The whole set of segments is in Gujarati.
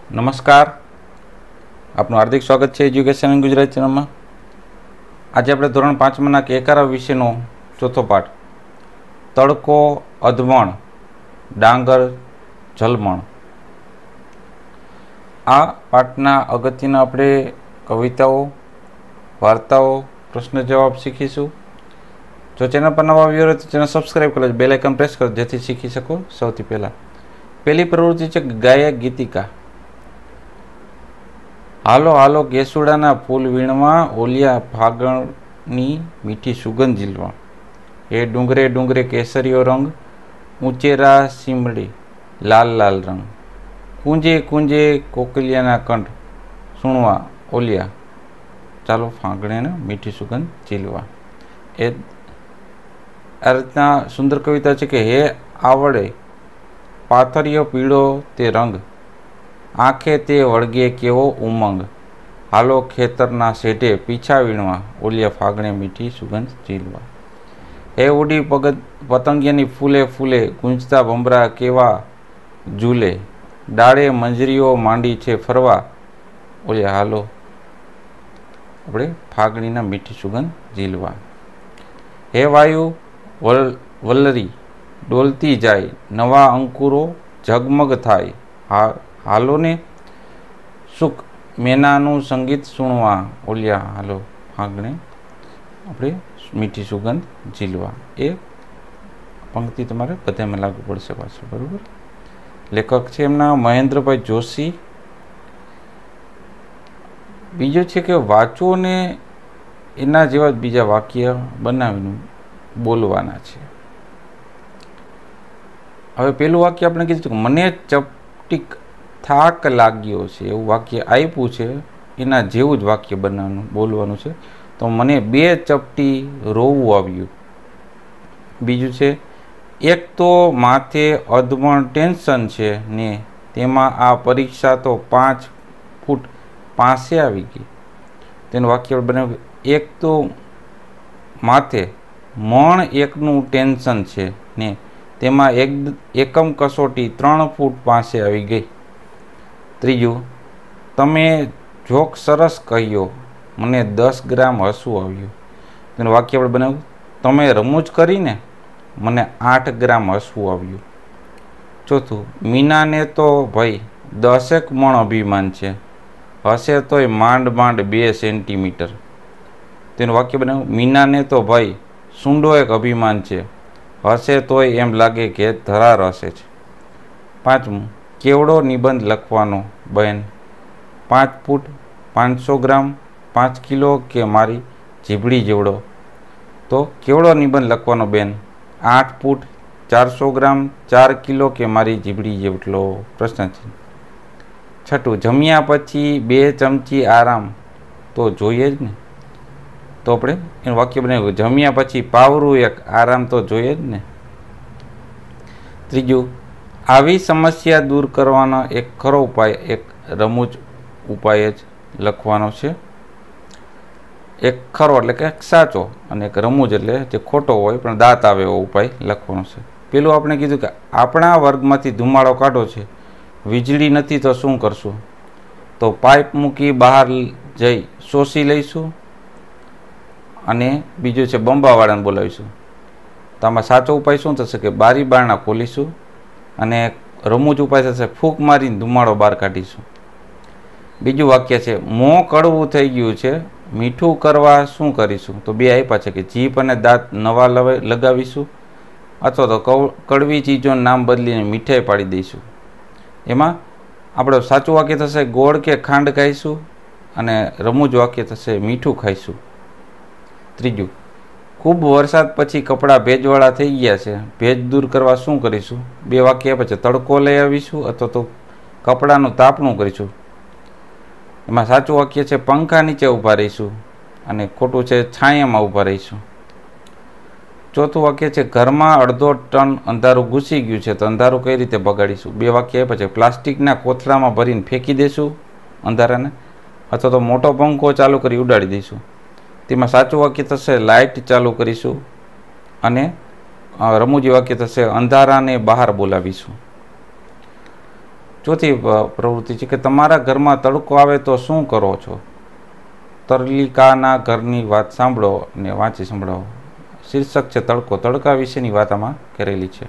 નમસ્કાર, આપનું હાર્દિક સ્વાગત છે એજ્યુકેશન ઇન ગુજરાતી ચેનલમાં. આજે આપણે ધોરણ 5માના કેકારા વિષયનો ચોથો પાઠ તડકો અધમણ ડાંગર જલમણ. આ પાઠના અગત્યના આપણે કવિતાઓ, વાર્તાઓ, પ્રશ્ન જવાબ શીખીશું. જો ચેનલ પર નવા આવ્યો હોય તો ચેનલ સબસ્ક્રાઈબ કરો, બેલ આઇકન પ્રેસ કરો જેથી શીખી શકો સૌથી પહેલાં. પહેલી પ્રવૃત્તિ છે ગાયક ગીતિકા. હાલો હાલો કેસુડાના ફૂલ વીણવા, ઓલિયા ફાગણની મીઠી સુગંધ ઝીલવા. એ ડુંગરે ડુંગરે કેસરીયો રંગ, ઊંચેરા સીમડી લાલ લાલ રંગ. કુંજે કુંજે કોકલિયાના કંઠ, સુણવા ઓલિયા ચાલો ફાગણેને મીઠી સુગંધ ઝીલવા. એ આ રીતના સુંદર કવિતા છે કે હે આવડે પાથરિયો પીળો તે રંગ, આંખે તે વળગે કેવો ઉમંગ. હાલો ખેતરના શેઢે પીછા વીણવા, ઓલિયા ફાગણે મીઠી સુગંધ ઝીલવા. હે ઉડી પતંગિયાની ફૂલે ફૂલે, ગુંજતા ભમરા કેવા ઝૂલે. ડાળે મંજરીઓ માંડી છે ફરવા, ઓલિયા હાલો આપણે ફાગણીના મીઠી સુગંધ ઝીલવા. હે વાયુ વલ્લરી ડોલતી જાય, નવા અંકુરો ઝગમગ થાય. હાલો ને સુખ મેનાનું સંગીત સુણવા, ઓલિયા હાલો ફાગણે આપણે મીઠી સુગંધ ઝીલવા. એ પંક્તિ તમારે બધામાં લાગુ પડશે પાછળ, બરાબર. લેખક છે એમના મહેન્દ્રભાઈ જોશી. બીજો છે કે વાંચો ને એના જેવા જ બીજા વાક્ય બનાવીને બોલવાના છે. હવે પેલું વાક્ય આપણે કીધું કે મને ચપટીક થાક લાગ્યો છે, એવું વાક્ય આપ્યું છે. એના જેવું જ વાક્ય બનાવવાનું બોલવાનું છે. તો મને 2 ચપટી રોવું આવ્યું. બીજું છે એક તો માથે અધમણ ટેન્શન છે ને તેમાં આ પરીક્ષા તો 5 ફૂટ પાસે આવી ગઈ. તેનું વાક્ય બનાવ્યું એક તો માથે મણ એકનું ટેન્શન છે ને તેમાં એકમ કસોટી 3 ફૂટ પાસે આવી ગઈ. ત્રીજું તમે જોક સરસ કહ્યો, મને 10 ગ્રામ હસવું આવ્યું. તેનું વાક્ય આપણે બનાવ્યું તમે રમૂજ કરીને મને 8 ગ્રામ હસવું આવ્યું. ચોથું મીનાને તો ભાઈ 10 મણ અભિમાન છે, હસે તોય માંડ માંડ 2 સેન્ટીમીટર. તેનું વાક્ય બનાવ્યું મીનાને તો ભાઈ સૂંડો એક અભિમાન છે, હસે તોય એમ લાગે કે ધરાર હસે છે. પાંચમું કેવડો નિબંધ લખવાનો બહેન, 5 ફૂટ 500 ગ્રામ 5 કિલો કે મારી જીભડી જેવડો. તો કેવડો નિબંધ લખવાનો બેન, 8 ફૂટ 400 ગ્રામ 4 કિલો કે મારી જીભડી જેટલો. પ્રશ્ન છે. છઠ્ઠું જમ્યા પછી 2 ચમચી આરામ તો જોઈએ જ ને. તો આપણે એનું વાક્ય બનાવ્યું જમ્યા પછી પાવરું એક આરામ તો જોઈએ જ ને. ત્રીજું આવી સમસ્યા દૂર કરવાનો એક ખરો ઉપાય, એક રમૂજ ઉપાય જ લખવાનો છે. એક ખરો એટલે કે સાચો અને એક રમૂજ એટલે જે ખોટો હોય પણ દાંત આવે એવો ઉપાય લખવાનો છે. પેલું આપણે કીધું કે આપણા વર્ગમાંથી ધુમાડો કાઢો છે, વીજળી નથી તો શું કરશું? તો પાઇપ મૂકી બહાર જઈ શોષી લઈશું. અને બીજું છે બંબાવાળાને બોલાવીશું. તો આમાં સાચો ઉપાય શું થશે કે બારી બારણા ખોલીશું. અને રમૂજ ઉપાય થશે ફૂંક મારીને ધુમાડો બહાર કાઢીશું. બીજું વાક્ય છે મોં કડવું થઈ ગયું છે, મીઠું કરવા શું કરીશું? તો 2 આપ્યા છે કે જીભ અને દાંત નવા લગાવીશું અથવા તો કડવી ચીજોનું નામ બદલીને મીઠાઈ પાડી દઈશું. એમાં આપણું સાચું વાક્ય થશે ગોળ કે ખાંડ ખાઈશું અને રમૂજ વાક્ય થશે મીઠું ખાઈશું. ત્રીજું ખૂબ વરસાદ પછી કપડાં ભેજવાળા થઈ ગયા છે, ભેજ દૂર કરવા શું કરીશું? 2 વાક્ય આપ્યા છે તડકો લઈ આવીશું અથવા તો કપડાનું તાપણું કરીશું. એમાં સાચું વાક્ય છે પંખા નીચે ઊભા રહીશું અને ખોટું છે છાયામાં ઊભા રહીશું. ચોથું વાક્ય છે ઘરમાં અડધો ટન અંધારું ઘૂસી ગયું છે તો અંધારું કઈ રીતે બગાડીશું? 2 વાક્ય આપ્યા છે પ્લાસ્ટિકના કોથળામાં ભરીને ફેંકી દઈશું અંધારાને અથવા તો મોટો પંખો ચાલુ કરી ઉડાડી દઈશું. તેમાં સાચું વાક્ય થશે લાઇટ ચાલુ કરીશું અને રમૂજી વાક્ય થશે અંધારાને બહાર બોલાવીશું. ચોથી પ્રવૃત્તિ છે કે તમારા ઘરમાં તડકો આવે તો શું કરો છો? તરલિકાના ઘરની વાત સાંભળો અને વાંચી સંભળાવો. શીર્ષક છે તડકો. તડકા વિશેની વાત આમાં કરેલી છે.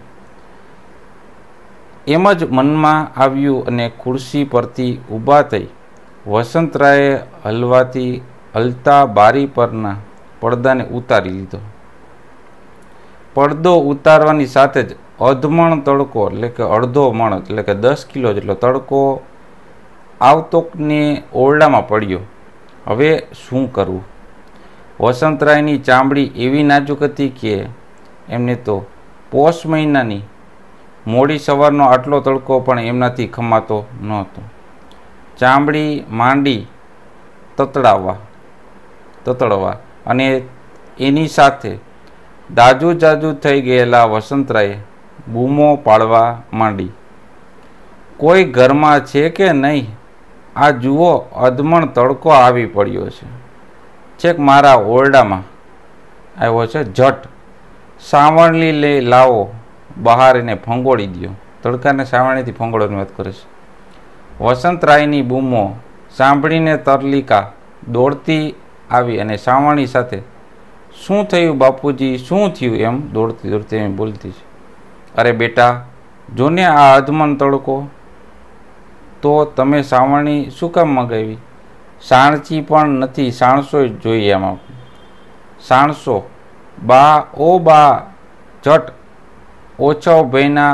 એમ જ મનમાં આવ્યું અને ખુરશી પરથી ઊભા થઈ વસંતરાયે હલતા બારી પરના પડદાને ઉતારી લીધો. પડદો ઉતારવાની સાથે જ અધમણ તડકો એટલે કે અડધો મણ એટલે કે 10 કિલો જેટલો તડકો આવતોકને ઓરડામાં પડ્યો. હવે શું કરવું? વસંતરાયની ચામડી એવી નાજુક હતી કે એમને તો પોષ મહિનાની મોડી સવારનો આટલો તડકો પણ એમનાથી ખમાતો નહોતો. ચામડી માંડી તતડવા અને એની સાથે દાજુ થઈ ગયેલા વસંતરાયે બૂમો પાડવા માંડી, કોઈ ઘરમાં છે કે નહીં? આ જુઓ, અધમણ તડકો આવી પડ્યો છે, છેક મારા ઓરડામાં આવ્યો છે. ઝટ સાવરણી લઈ લાવો, બહાર એને ફંગોળી દો. તડકાને સાવરણીથી ફંગોળવાની વાત કરે છે. વસંતરાયની બૂમો સાંભળીને તરલિકા દોડતી આવી અને સાવરણી સાથે, શું થયું બાપુજી, શું થયું? એમ દોડતી એમ બોલતી છે. અરે બેટા, જોને આ અધમણ તડકો. તો તમે સાવરણી શું કામ મગાવી? સાણચી પણ નથી, સાણસો જોઈએ એમાં. સાણસો? બા, ઓ બા, ઝટ ઓછાભાઈના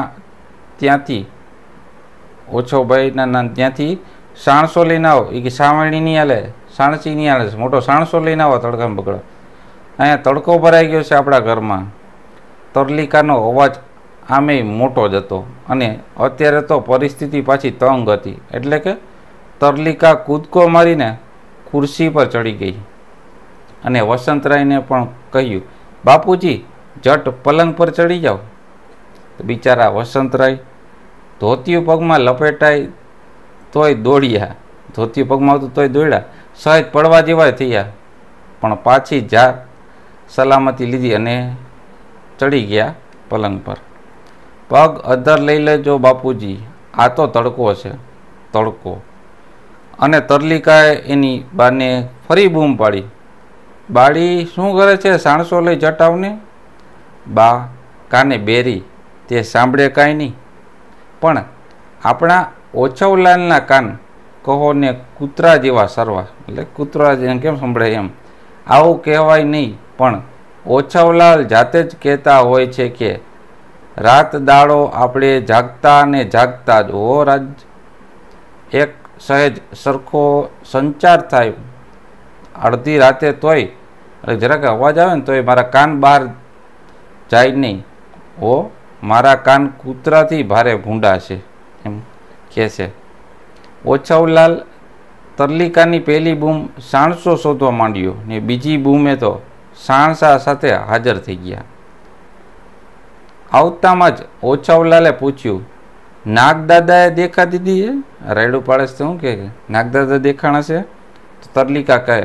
ત્યાંથી સાણસો લઈને આવો. એ કે સાવરણી નહીં હાલે, સાણચી નહીં હાલે, મોટો સાણસો લઈને આવો. તડકામાં બગડો. અહીંયા તડકો ભરાઈ ગયો છે આપણા ઘરમાં. તરલિકાનો અવાજ આમે મોટો જ હતો અને અત્યારે તો પરિસ્થિતિ પાછી તંગ હતી. એટલે કે તરલિકા કૂદકો મારીને ખુરશી પર ચડી ગઈ અને વસંતરાયને પણ કહ્યું, બાપુજી ઝટ પલંગ પર ચડી જાઓ. બિચારા વસંતરાય ધોતિયું પગમાં લપેટાય તોય દોડ્યા. ધોતિયું પગમાં આવતું તોય દોડ્યા. સહેજ પડવા જેવા થયા, પણ પાછી જા સલામતી લીધી અને ચડી ગયા પલંગ પર. પગ અધર લઈ લેજો બાપુજી, આ તો તડકો છે, તડકો. અને તરલિકાએ એની બાને ફરી બૂમ પાડી, બાળી શું કરે છે? સાણસો લઈ જટાવને. બા કાને બેરી, તે સાંભળે કાંઈ નહીં. પણ આપણા ઓછવલાલના કાન કહો ને કૂતરા જેવા સરવા. એટલે કૂતરા જેમ કેમ સંભળાય એમ. આવું કહેવાય નહીં, પણ ઓછવલાલ જાતે જ કહેતા હોય છે કે રાત દાડો આપણે જાગતા ને જાગતા જ હો રાજ. એક સહેજ સરખો સંચાર થાય અડધી રાતે તોય, એટલે જરાક અવાજ આવે ને તોય મારા કાન બહાર જાય નહીં. ઓ મારા કાન કૂતરાથી ભારે ભૂંડા છે, એમ કહે છે. ઓછવલાલ તરલિકાની પહેલી બૂમ સાણસો શોધવા માંડ્યો ને બીજી બૂમે તો સાણસા સાથે હાજર થઈ ગયા. આવતામાં જ ઓછવલાલે પૂછ્યું, નાગદાદાએ દેખા દીધી છે? રાયડું પાડે છે. શું કે નાગદાદા દેખાણા છે? તરલિકા કહે,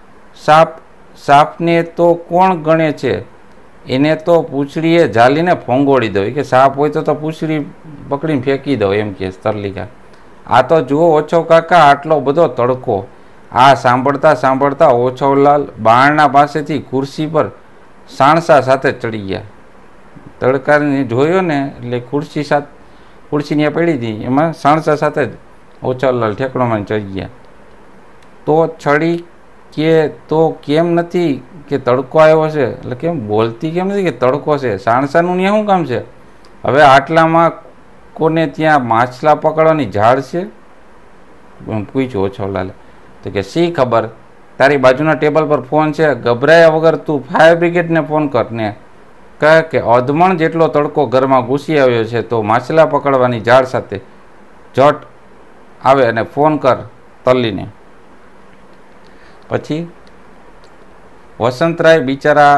સાપને તો કોણ ગણે છે? એને તો પૂંછડીએ ઝાલીને ફોંગોળી દો. કે સાપ હોય તો પૂંછડી પકડીને ફેંકી દો, એમ કે તરલિકા. આ તો જુઓ ઓછવ કાકા, આટલો બધો તડકો. આ સાંભળતા ઓછવલાલ બારણા પાસેથી ખુરશી પર સાણસા સાથે ચડી ગયા. તડકાને જોયો ને એટલે ખુરશી પડી હતી, એમાં સાણસા સાથે જ ઓછવલાલ ઠેકડોમાં ચડી ગયા. તો છડી કે તો કેમ નથી કે તડકો આવ્યો છે? એટલે કેમ બોલતી કેમ નથી કે તડકો છે? સાણસાનું ત્યાં શું કામ છે? હવે આટલામાં કોને ત્યાં માછલા પકડવાની ઝાડ છે? પૂછ્યું ઓછવલાલે. તો કે શી ખબર, તારી બાજુના ટેબલ પર ફોન છે, ગભરાયા વગર તું ફાયર બ્રિગેડને ફોન કર ને કહે કે અધમણ જેટલો તડકો ઘરમાં ઘૂસી આવ્યો છે, તો માછલા પકડવાની ઝાડ સાથે ઝટ આવે અને ફોન કર તલ્લીને. પછી વસંતરાય બિચારા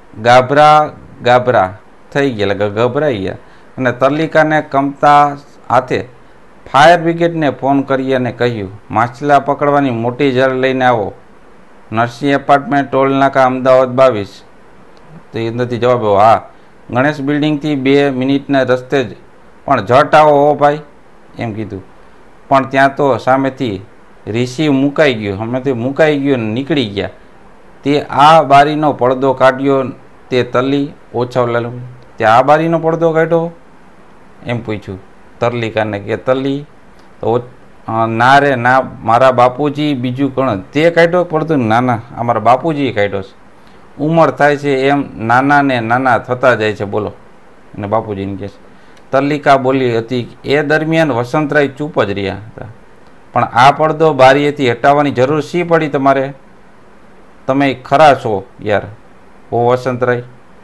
ગાભરા થઈ ગયા, એટલે ગભરાઈ ગયા અને તરલિકાને કમતા હાથે ફાયર બ્રિગેડને ફોન કરી અને કહ્યું, માછલા પકડવાની મોટી જાળ લઈને આવો, નરસિંહ એપાર્ટમેન્ટ ટોલ નાકા અમદાવાદ 22. તો એ નથી જવાબ. હા, ગણેશ બિલ્ડિંગથી 2 મિનિટના રસ્તે જ, પણ ઝટ આવો હો ભાઈ, એમ કીધું. પણ ત્યાં તો સામેથી રિસીવ મુકાઈ ગયો, સામેથી મુકાઈ ગયો ને નીકળી ગયા. તે આ બારીનો પડદો કાઢ્યો તે તલ્લી ઓછાવલાલ. તે આ બારીનો પડદો કાઢ્યો એમ પૂછ્યું તરલિકાને કે તલ્લી તો ના રે ના, મારા બાપુજી. બીજું કોણ? તે કાઢ્યો પડદો? ના ના, અમારા બાપુજીએ કાઢ્યો છે. ઉંમર થાય છે એમ નાના ને નાના થતા જાય છે. બોલો. અને બાપુજીને કહે છે. તરલિકા બોલી હતી. એ દરમિયાન વસંતરાય ચૂપ જ રહ્યા હતા. પણ આ પડદો બારીએથી હટાવવાની જરૂર શી પડી તમારે? તમે ખરા છો યાર ઓ વસંતરાય.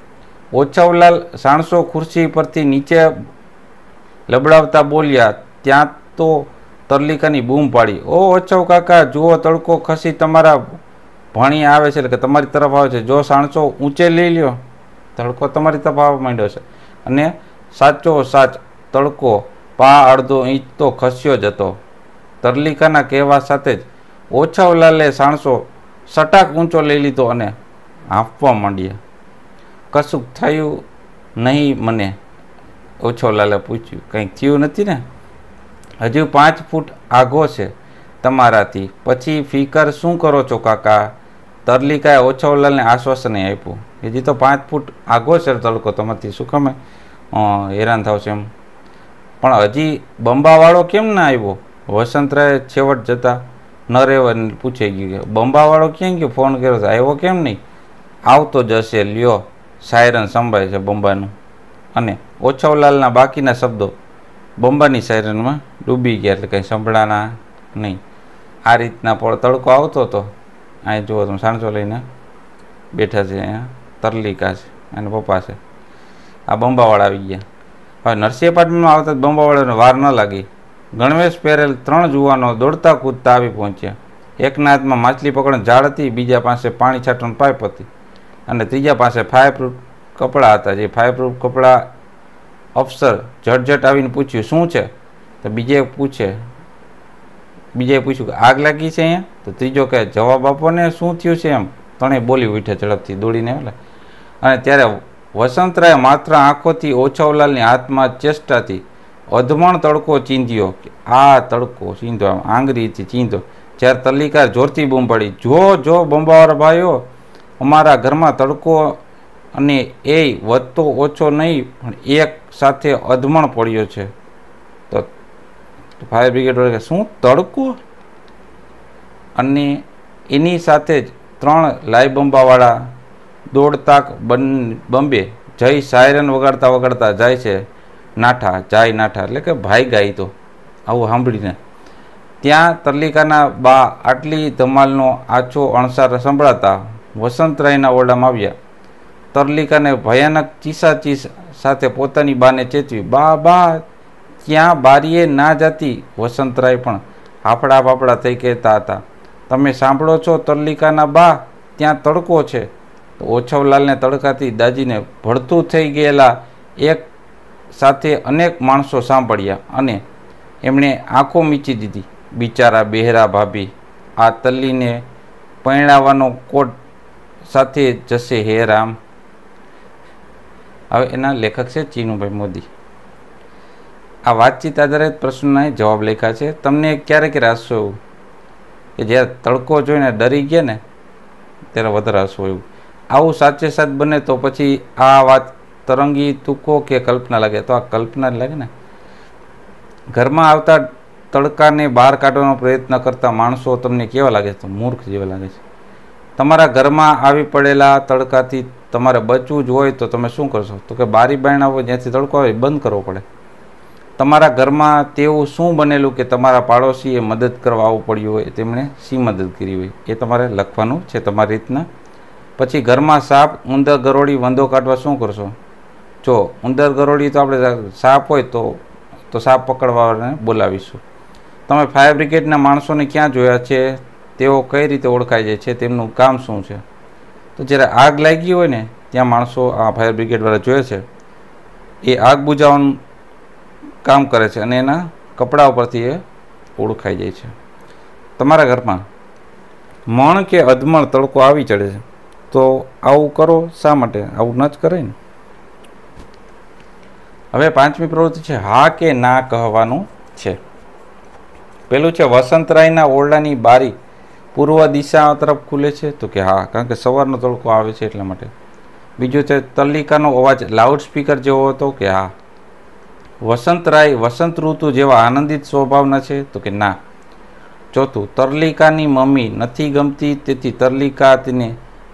ઓછાવલાલ સાણસો ખુરશી પરથી નીચે લબડાવતા બોલ્યા. ત્યાં તો તરલિકાની બૂમ પાડી. ઓ ઓછવ કાકા, જુઓ તડકો ખસી તમારા ભણી આવે છે, એટલે કે તમારી તરફ આવે છે. જો સાણસો ઊંચે લઈ લ્યો, તડકો તમારી તરફ આવવા માંડ્યો છે. અને સાચો સાચ તડકો પા અડધો ઇંચ તો ખસ્યો જ હતો. તરલિકાના કહેવા સાથે જ ઓછાવલાલે સાણસો સટાક ઊંચો લઈ લીધો અને હાંફવા માંડ્યા. કશુંક થયું નહીં મને? ઓછાવલાલે પૂછ્યું. કંઈક થયું નથી ને? હજુ 5 ફૂટ આઘો છે તમારાથી, પછી ફિકર શું કરો છો કાકા? તરલિકાએ ઓછાવલાલને આશ્વાસન આપ્યું. હજી તો 5 ફૂટ આઘો છે તડકો, તમારાથી શું ખમે હેરાન થશે એમ. પણ હજી બંબાવાળો કેમ ના આવ્યો? વસંતરાય છેવટ જતા ન રહેવા પૂછાઈ ગયું કે બંબાવાળો ક્યાં ગયો? ફોન કર્યો તો આવ્યો કેમ નહીં? આવતો જશે, લ્યો સાયરન સંભળાય છે બંબાનું. અને ઓછાવલાલના બાકીના શબ્દો બંબાની સાયરનમાં ડૂબી ગયા, એટલે કંઈ સંભળાના નહીં. આ રીતના તડકો આવતો હતો. અહીં જુઓ તમે, સાણસો લઈને બેઠા છે. અહીંયા તરલિકા છે અને પપ્પા છે. આ બંબાવાળા આવી ગયા. હવે નરસિંહ એપાર્ટમેન્ટમાં આવતા બંબાવાળાને વાર ન લાગી. ગણવેશ પહેરેલ 3 જુવાનો દોડતા કૂદતા આવી પહોંચ્યા. એકના હાથમાં માછલી પકડવાની ઝાડ હતી, બીજા પાસે પાણી છાંટવાની પાઇપ હતી, અને ત્રીજા પાસે ફાયરપ્રૂફ કપડાં હતા. જે ફાયરપ્રૂફ કપડાં અફસર ઝટઝટ આવીને પૂછ્યું શું છે? તો બીજાએ પૂછ્યું કે આગ લાગી છે અહીંયા? તો ત્રીજો કહે જવાબ આપો ને, શું થયું છે એમ? ત્રણેય બોલી ઉઠ્યા ઝડપથી દોડીને. અને ત્યારે વસંતરાય માત્ર આંખોથી ઓછાવલાલની હાથમાં ચેષ્ટાથી અધમણ તડકો ચીંધ્યો. કે આ તડકો ચીંધો, આંગળીથી ચીંધો. જ્યારે તરલિકા જોરથી બૂમ પડી, જો બંબાવાળા ભાઈઓ, અમારા ઘરમાં તડકો અને એ વધતો ઓછો નહીં પણ એક સાથે અધમણ પડ્યો છે. તો ફાયર બ્રિગેડ વાળા શું તડકો? અને એની સાથે જ 3 લાઈ બંબાવાળા દોડતા બંબે જઈ સાયરન વગાડતા જાય છે નાઠા, એટલે કે ભાઈ ગાય. તો આવું સાંભળીને ત્યાં તરલિકાના બા આટલી ધમાલનો આછો અણસાર સંભળાતા વસંતરાયના ઓરડામાં આવ્યા. તરલિકાને ભયાનક ચીસાચીસ સાથે પોતાની બાને ચેતવી. બા ત્યાં બારીએ ના જાતી. વસંતરાય પણ હાફડા થઈ કહેતા હતા. તમે સાંભળો છો તરલિકાના બા, ત્યાં તડકો છે. તો ઓછાવલાલને તડકાથી દાજીને ભળતું થઈ ગયેલા એક સાથે અનેક માણસો સાંભળ્યા અને એમણે આંખો મીચી દીધી. બિચારા બહેરા ભાભી, આ તલ્લીને પરણાવવાનો કોટ સાથે જશે હે રામ. હવે એના લેખક છે ચીનુભાઈ મોદી. આ વાતચીત આધારિત પ્રશ્નના જવાબ લખ્યા છે. તમને ક્યારે હસવું એવું કે જ્યારે તડકો જોઈને ડરી ગયા ને ત્યારે વધારે હસવું એવું. આવું સાચે સાચ બને તો પછી આ વાત તરંગી તુકો કે કલ્પના લાગે? તો આ કલ્પના જ લાગે ને. ઘરમાં આવતા તડકાને બહાર કાઢવાનો પ્રયત્ન કરતા માણસો તમને કેવા લાગે? તો મૂર્ખ જેવા લાગે છે. તમારા ઘરમાં આવી પડેલા તડકાથી તમારે બચવું જ હોય તો તમે શું કરશો? તો કે બારી બારણા હોય જ્યાંથી તડકો આવે બંધ કરવો પડે. તમારા ઘરમાં તેવું શું બનેલું કે તમારા પાડોશીએ મદદ કરવા આવવું પડ્યું હોય, તેમણે શી મદદ કરી હોય, એ તમારે લખવાનું છે તમારી રીતના. પછી ઘરમાં સાપ, ઉંદર, ગરોળી, વંદો કાઢવા શું કરશો? જો ઉંદર ગરોળી તો આપણે સાપ હોય તો સાપ પકડવાને બોલાવીશું. તમે ફાયર બ્રિગેડના માણસોને ક્યાં જોયા છે? તેઓ કઈ રીતે ઓળખાઈ જાય છે? તેમનું કામ શું છે? તો જ્યારે આગ લાગી હોય ને ત્યાં માણસો આ ફાયર બ્રિગેડવાળા જોયે છે, એ આગ બુઝાવવાનું કામ કરે છે અને એના કપડા ઉપરથી એ ઓળખાઈ જાય છે. તમારા ઘરમાં મણ કે અધમણ તડકો આવી ચડે છે તો આવું કરો શા માટે? આવું ન જ કરે ને. હવે 5મી પ્રવૃત્તિ છે હા કે ના કહેવાનું છે. પેલું છે વસંતરાયના ઓરડાની બારી પૂર્વ દિશા તરફ ખુલે છે, તો કે હા, કારણ કે સવારનો તડકો આવે છે એટલા માટે. બીજું છે તલ્લિકાનો અવાજ લાઉડ સ્પીકર જેવો હતો, કે હા. વસંતરાય વસંત ઋતુ જેવા આનંદિત સ્વભાવના છે, તો કે ના. ચોથું, તરલિકાની મમ્મી નથી ગમતી, તેથી તરલિકા તેને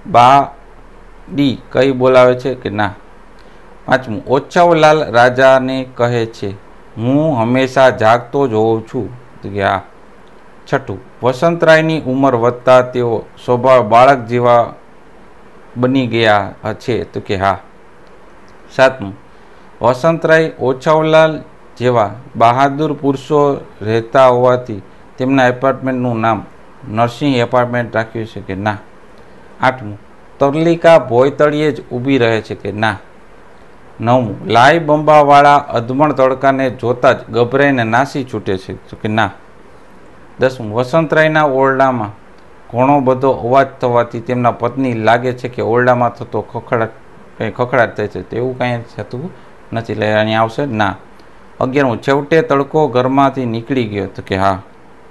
બાડી કઈ બોલાવે છે, કે ના. પાંચમું, ઓછાવલાલ રાજાને કહે છે, હું હંમેશા જાગતો જ હોઉં છું, તો કે હા. છઠ્ઠું, વસંતરાયની ઉંમર વધતા તેઓ સ્વભાવ બાળક જેવા બની ગયા છે, તો કે હા. સાતમું, વસંતરાય ઓછાવલાલ જેવા બહાદુર પુરુષો રહેતા હોવાથી તેમના એપાર્ટમેન્ટનું નામ નરસિંહ એપાર્ટમેન્ટ રાખ્યું છે, કે ના. આઠમું, તરલિકા ભોયતળિયે જ ઊભી રહે છે, કે ના. નવમું, લાઈ બંબાવાળા અધમણ તડકાને જોતા જ ગભરાઈને નાસી છૂટે છે, તો કે ના. દસમું, વસંતરાયના ઓરડામાં ઘણો બધો અવાજ થવાથી તેમના પત્ની લાગે છે કે ઓરડામાં થતો ખખડાટ થાય છે, તેવું કાંઈ થતું નથી, એટલે અહીંયા આવશે ના. 11મું, છેવટે તડકો ઘરમાંથી નીકળી ગયો, તો કે હા.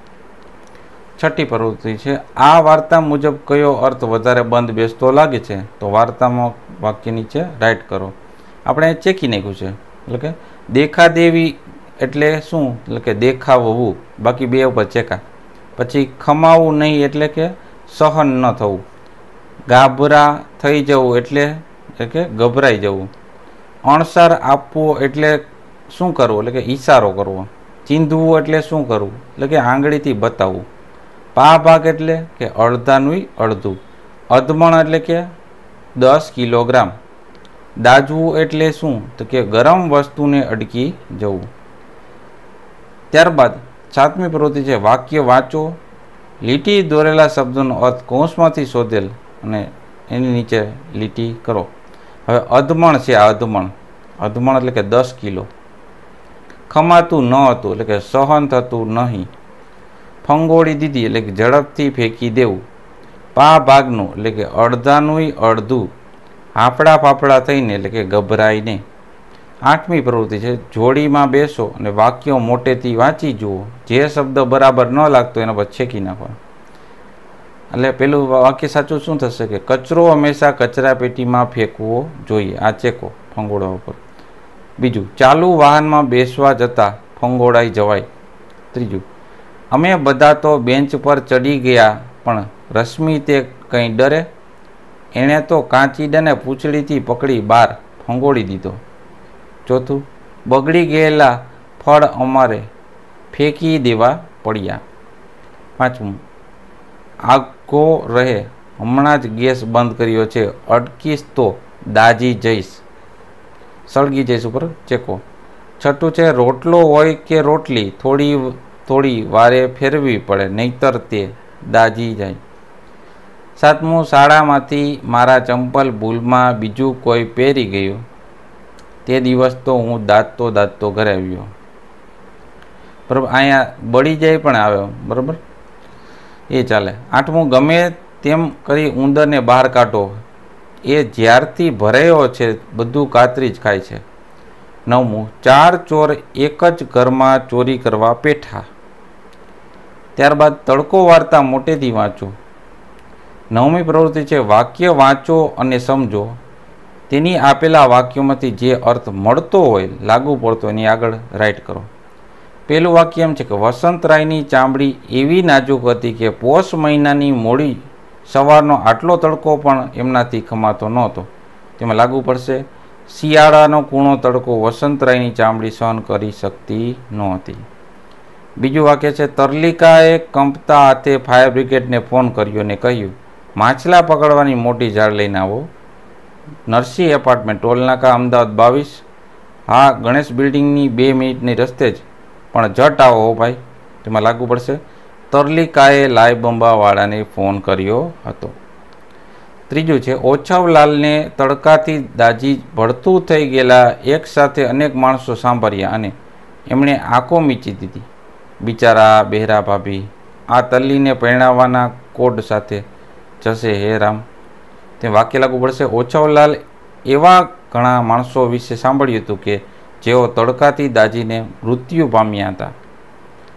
છઠ્ઠી પ્રવૃત્તિ છે, આ વાર્તા મુજબ કયો અર્થ વધારે બંધ બેસતો લાગે છે, તો વાર્તામાં વાક્ય નીચે રાઈટ કરો. આપણે ચેકી નાખ્યું છે, એટલે કે દેખાદેવી એટલે શું, એટલે કે દેખાવવું, બાકી બે ઉપર ચેકા. પછી ખમાવું નહીં એટલે કે સહન ન થવું. ગાભરા થઈ જવું એટલે કે ગભરાઈ જવું. અણસાર આપવો એટલે શું કરવું, એટલે કે ઈશારો કરવો. ચીંધવું એટલે શું કરવું, એટલે કે આંગળીથી બતાવવું. પા ભાગ એટલે કે અડધાનું અડધું. અધમણ એટલે કે 10 કિલોગ્રામ. દાજવું એટલે શું, તો કે ગરમ વસ્તુને અડકી જવું. ત્યારબાદ સાતમી પ્રવૃત્તિ છે, વાક્ય વાંચો, લીટી દોરેલા શબ્દોનો અર્થ કૌંસમાંથી શોધેલ અને એની નીચે લીટી કરો. હવે અધમણ છે, આ અધમણ એટલે કે 10 કિલો. ખમાતું ન હતું એટલે કે સહન થતું નહીં. ફંગોળી દીધી એટલે કે ઝડપથી ફેંકી દેવું. પા ભાગનું એટલે કે અડધાનું અડધું. હાફડા ફાફડા થઈને એટલે કે ગભરાઈને. આઠમી પ્રવૃત્તિ છે, જોડીમાં બેસો અને વાક્યો મોટેથી વાંચી જુઓ. જે શબ્દ બરાબર ન લાગતો એના પર છેકી નાખવા. એટલે પેલું વાક્ય સાચું શું થશે, કે કચરો હંમેશા કચરા પેટીમાં ફેંકવો જોઈએ. આ ચેકો ફંગોળવા ઉપર. બીજું, ચાલુ વાહનમાં બેસવા જતાં ફંગોળાઈ જવાય. ત્રીજું, અમે બધા તો બેન્ચ પર ચડી ગયા, પણ રશ્મિ તે કંઈ ડરે? એણે તો કાંચીડાને પૂંછડીથી પકડી બહાર ફંગોળી દીધો. ચોથું, બગડી ગયેલા ફળ અમારે ફેંકી દેવા પડ્યા. પાંચમું, આગો રહે, હમણાં જ ગેસ બંધ કર્યો છે, અટકીશ તો દાજી જઈશ, સળગી જઈશ ઉપર ચેકો. છઠ્ઠું છે, રોટલો હોય કે રોટલી થોડી વારે ફેરવી પડે, નહીતર તે દાજી જાય. સાતમું, શાળામાંથી મારા ચંપલ ભૂલમાં બીજું કોઈ પહેરી ગયું, તે દિવસ તો હું દાંતતો ઘરે આવ્યો. બરાબર, અહીંયા બળી જાય પણ આવે, બરાબર, એ ચાલે. આઠમું, ગમે તેમ કરી ઉંદરને બહાર કાઢો, એ જ્યારથી ભરાયો છે બધું કાતરી જ ખાય છે. નવમું, 4 ચોર એક જ ઘરમાં ચોરી કરવા પેઠા. ત્યારબાદ તડકો વાર્તા મોટેથી વાંચો. નવમી પ્રવૃત્તિ છે, વાક્ય વાંચો અને સમજો. તેની આપેલા વાક્યોમાંથી જે અર્થ મળતો હોય, લાગુ પડતો, એની આગળ રાઈટ કરો. પહેલું વાક્ય એમ છે કે વસંતરાયની ચામડી એવી નાજુક હતી કે પોષ મહિનાની મોડી સવારનો આટલો તડકો પણ એમનાથી ખમાતો નહોતો. તેમાં લાગુ પડશે, શિયાળાનો કૂણો તડકો વસંતરાયની ચામડી સહન કરી શકતી નહોતી. બીજું વાક્ય છે, તરલિકાએ કંપતા હાથે ફાયર બ્રિગેડને ફોન કર્યો ને કહ્યું, માછલા પકડવાની મોટી જાળ લઈને આવો. નરસિંહ એપાર્ટમેન્ટ, ટોલનાકા, અમદાવાદ 22. હા, ગણેશ બિલ્ડિંગની 2 મિનિટની રસ્તે જ, પણ જટ આવો ભાઈ. તેમાં લાગુ પડશે, તરલિકાએ લાઈ બંબાવાળાને ફોન કર્યો હતો. ત્રીજું છે, ઓછાવલાલને તડકાથી દાજી ભડતું થઈ ગયેલા એક સાથે અનેક માણસો સાંભળ્યા અને એમણે આંખો મીચી દીધી. બિચારા બહેરા ભાભી આ તલ્લીને પરણાવવાના કોડ સાથે જશે, હે રામ. તે વાક્ય લાગુ પડશે, ઓછાવલાલ એવા ઘણા માણસો વિશે સાંભળ્યું હતું કે જેઓ તડકાથી દાજીને મૃત્યુ પામ્યા હતા.